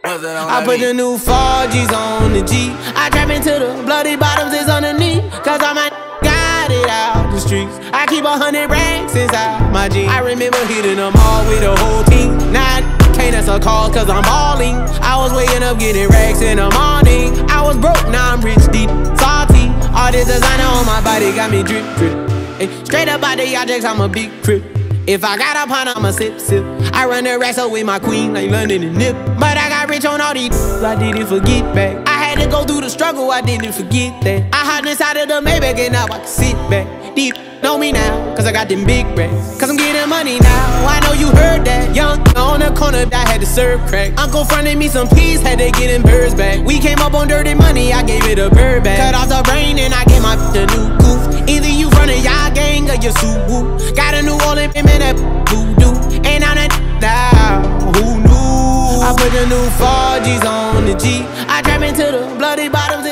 I put the new 4Gs on the G. I trap into the bloody bottoms is underneath. Cause all my got it out the streets. I keep 100 racks inside my jeans. I remember hitting them all with the whole team. Now can't answer calls cause I'm balling. I was waking up getting racks in the morning. I was broke, now I'm rich, deep, salty. All this designer on my body got me drip, drip. Hey, straight up out the objects, I'm a big crip. If I got a pint, I'ma sip, sip. I run the racks up with my queen like London and Nip. But I got rich on all these I didn't forget back. I had to go through the struggle, I didn't forget that. I hopped inside of the Maybach and now I can sit back. Deep know me now, cause I got them big racks. Cause I'm getting money now, I know you heard that. Young on the corner, I had to serve crack. Uncle fronted me some peas, had to get them birds back. We came up on dirty money, I gave it a bird back. Cut off the brain and I gave my the new goof. Either you frontin' y'all gang or you Subaru. Got a New Orleans man that voodoo. And I'm that now, who knew? I put the new 4Gs on the G. I trap into the bloody bottoms